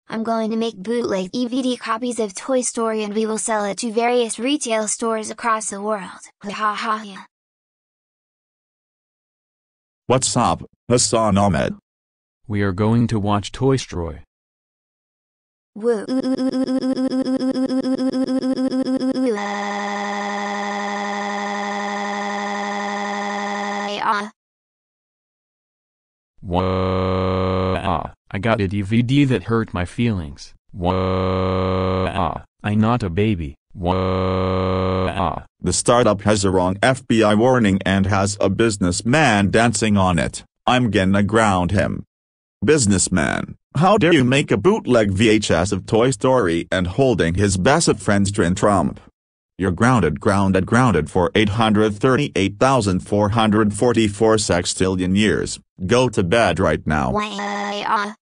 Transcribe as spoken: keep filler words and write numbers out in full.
I'm going to make bootleg E V D copies of Toy Story and we will sell it to various retail stores across the world. Ha ha ha. What's up, Hassan Ahmed? We are going to watch Toy Story. Woo. Wah, I got a D V D that hurt my feelings. Wah, I not a baby. Wah. The startup has a wrong F B I warning and has a businessman dancing on it. I'm gonna ground him. Businessman, how dare you make a bootleg V H S of Toy Story and holding his best friend's Trin Trump? You're grounded grounded grounded for eight hundred thirty-eight thousand four hundred forty-four sextillion years. Go to bed right now. Wah.